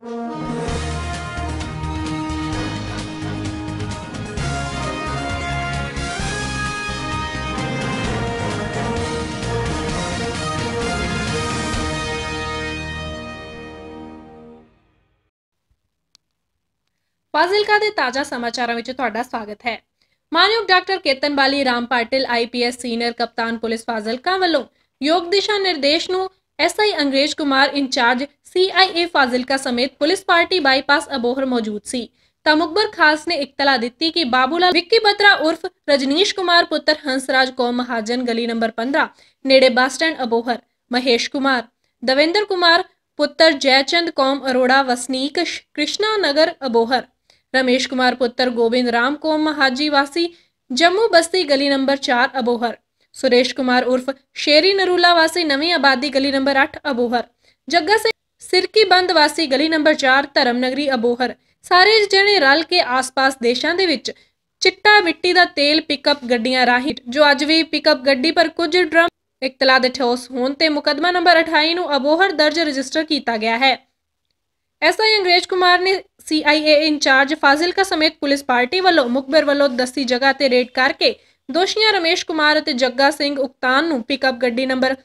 ਫਾਜ਼ਿਲਕਾ ਦੇ ਤਾਜ਼ਾ ਸਮਾਚਾਰਾਂ ਵਿੱਚ ਤੁਹਾਡਾ ਸਵਾਗਤ ਹੈ। ਮਾਨਯੋਗ doctor Ketan Bali Ram Patil IPS senior ਕਪਤਾਨ ਪੁਲਿਸ ਫਾਜ਼ਿਲਕਾ ਵੱਲੋਂ ਯੋਗ ਦਿਸ਼ਾ ਨਿਰਦੇਸ਼ ਨੂੰ SI ਅੰਗਰੇਜ਼ ਕੁਮਾਰ ਇੰਚਾਰਜ CIA ਫਾਜ਼ਿਲਕਾ ਸਮੇਤ ਪੁਲਿਸ ਪਾਰਟੀ ਬਾਈਪਾਸ ਅਬੋਹਰ ਮੌਜੂਦ ਸੀ ਤਾਂ ਮੁਖਬਰ ਖਾਸ ਨੇ ਇਤਲਾ ਦਿੱਤੀ ਕਿ ਬਾਬੂਲਾਲ ਵਿੱਕੀ ਬਤਰਾ ਉਰਫ ਰਜਨੀਸ਼ ਕੁਮਾਰ ਪੁੱਤਰ ਹੰਸਰਾਜ ਕੌਮ ਮਹਾਜਨ ਗਲੀ ਨੰਬਰ 15 ਨੇੜੇ ਬੱਸ ਸਟੈਂਡ ਅਬੋਹਰ, ਮਹੇਸ਼ ਕੁਮਾਰ, ਦਵਿੰਦਰ ਕੁਮਾਰ ਪੁੱਤਰ ਜੈਚੰਦ ਕੌਮ ਅਰੋੜਾ ਵਸਨੀਕ ਕ੍ਰਿਸ਼ਨਾ ਨਗਰ ਅਬੋਹਰ, रमेश कुमार पुत्र गोविंद राम कोम महाजी वासी जम्मू बस्ती गली नंबर 4 अबोहर, सुरेश कुमार उर्फ शेरी नरूला वासी नवी आबादी गली नंबर 8 अबोहर, जग्गा सिंह सिरकी बंद वासी गली नंबर 4 धर्मनगरी अबोहर सारे जने रल के आस-पास देशां दे विच चिट्टा मिट्टी दा तेल पिकअप गड्डियां राही जो अज भी पिकअप गड्डी पर कुछ ड्रम इतला दे ठोस होण ते मुकदमा नंबर 28 नूं अबोहर दर्ज रजिस्टर किया गया है। SI अंग्रेज कुमार ने CIA इंचार्ज फाजिलका समेत पुलिस पार्टी वालों मुखबिर वालों दसी जगह ते रेड करके दोषियां रमेश कुमार ते जग्गा सिंह उक्तान नूं पिकअप गड्डी नंबर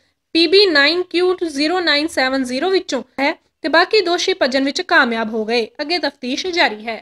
PB9Q0970 विचों है ते बाकी दोषी भजन विच कामयाब हो गए। अगे तफ्तीश जारी है।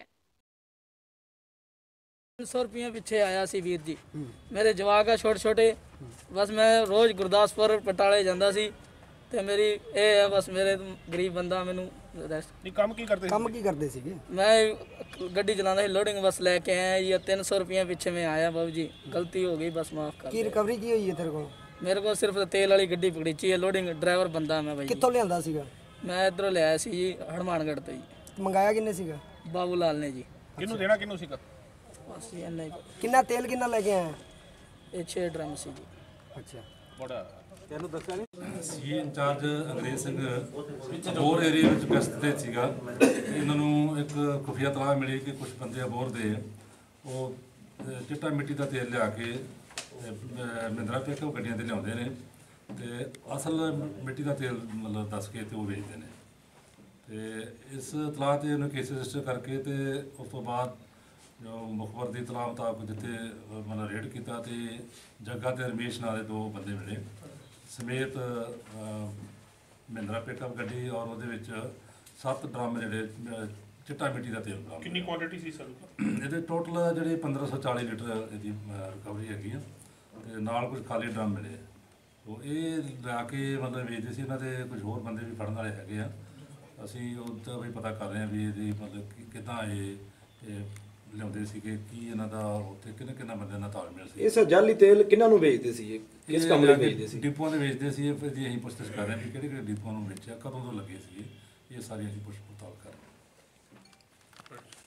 300 रुपये पिछे आया सी वीर जी, मेरे जवाक है छोटे छोटे, बस मैं रोज़ गुरदासपुर पटाले जाता सी ते मेरी ये है बस मेरे गरीब बंदा मैनू काम की करते सी? मैं गड्डी चलाता सी लोडिंग बस लेके आया जी। 300 रुपये पिछे मैं आया बाबू जी, गलती हो गई बस माफ कर। की रिकवरी की हुई है तेरे को? मेरे को सिर्फ तेल वाली गड्डी पकड़ी चाहिए, लोडिंग ड्राइवर बंदा मैं भाई। कित्थों लियांदा सीगा? मैं इधरों लिया सी जी हनुमानगढ़ तो जी। मंगाया किन्ने सीगा? बाबू लाल ने जी। किन्नू देना किन्नू सीगा? बस ये नहीं। किन्ना तेल किन्ना लेके आया? ये 6 ड्रम सी जी। अच्छा बड़ा ਸੀ ਇੰਚਾਰਜ ਅੰਗਰੇਜ਼ ਸਿੰਘ ਅਬੋਹਰ ਏਰੀਆ ਵਿੱਚ ਗਸ਼ਤ ਤੇ ਸੀਗਾ। ਇਹਨਾਂ ਨੂੰ ਇੱਕ ਖੁਫੀਆ ਤਲਾਹ ਮਿਲੀ ਕਿ ਕੁਝ ਬੰਦੇ ਅਬੋਹਰ ਦੇ ਉਹ ਚਿੱਟਾ ਮਿੱਟੀ ਦਾ ਤੇਲ ਲਿਆ ਕੇ ਮਹਿੰਦਰਾ ਪਿਕਅਪ ਗੱਡੀਆਂ ਤੇ ਲਿਆਉਂਦੇ ਨੇ ਤੇ ਅਸਲ ਮਿੱਟੀ ਦਾ ਤੇਲ ਮਤਲਬ ਦੱਸ ਕੇ ਤੇ ਉਹ ਵੇਚਦੇ ਨੇ ਤੇ ਇਸ ਤਲਾਹ ਤੇ ਉਹਨੂੰ ਕੇਸ ਰਜਿਸਟਰ ਕਰਕੇ ਤੇ ਉਸ ਤੋਂ ਬਾਅਦ ਜੋ ਮੁਖਬਰ ਦੀ ਤਲਾਹ ਮੁਤਾਬਕ ਜਿੱਥੇ ਮਤਲਬ ਰੇਡ ਕੀਤਾ ਤੇ ਜੱਗਾ ਤੇ ਰਮੇਸ਼ ਨਾਂ ਦੇ 2 ਬੰਦੇ ਮਿਲੇ ਸਮੇਤ ਮਹਿੰਦਰਾ ਪਿਕਅਪ ਗੱਡੀ ਔਰ ਉਹਦੇ ਵਿੱਚ 7 ਡਰਮ ਜਿਹੜੇ ਚਿੱਟਾ ਮਿੱਟੀ ਦਾ ਤੇਲ ਬਰਾਮਦ। ਕਿੰਨੀ ਕੁਆਂਟੀਟੀ ਸੀ ਸਰ? ਇਹਦੇ ਟੋਟਲ ਜਿਹੜੇ 1540 ਲੀਟਰ ਇਹਦੀ ਰਿਕਵਰੀ ਹੈਗੀ ਆ ਤੇ ਨਾਲ ਕੁਝ ਖਾਲੀ ਡਰਮ ਮਿਲੇ। ਉਹ ਇਹ ਲਿਆ ਕੇ ਮਤਲਬ ਵੇਚਦੇ ਸੀ। ਇਹਨਾਂ ਦੇ ਕੁਝ ਹੋਰ ਬੰਦੇ ਵੀ ਫੜਨ ਵਾਲੇ ਹੈਗੇ ਆ। ਅਸੀਂ ਉਹਦਾ ਵੀ ਪਤਾ ਕਰ ਰਹੇ ਹਾਂ ਵੀ ਇਹਦੀ ਮਤਲਬ ਕਿੱਦਾਂ ਇਹ ਲਿਆਉਂਦੇ ਸੀਗੇ, ਕੀ ਇਹਨਾਂ ਦਾ ਉੱਥੇ ਕਿੰਨਾ ਬੰਦਿਆਂ ਨਾਲ ਤਾਲਮੇਲ ਸੀ। ਇਹ ਸਰ ਜਾਲੀ ਤੇਲ ਕਿਹਨਾਂ ਨੂੰ ਵੇਚਦੇ ਸੀ? ਕਿਸ ਕੰਮ ਲਈ ਵੇਚਦੇ ਸੀ? ਡਿਪੂਆਂ ਦੇ ਵੇਚਦੇ ਸੀ। ਇਹਦੀ ਅਸੀਂ ਪੁੱਛਤਾਛ ਕਰ ਰਹੇ ਹਾਂ ਵੀ ਕਿਹੜੇ ਕਿਹੜੇ ਡਿਪੂਆਂ ਨੂੰ ਵੇਚਿਆ, ਕਦੋਂ ਤੋਂ ਲੱਗੇ ਸੀ, ਇਹ ਸਾਰੀ ਅਸੀਂ ਪੁੱਛ ਪੜਤਾਲ ਕਰ ਰਹੇ ਹਾਂ।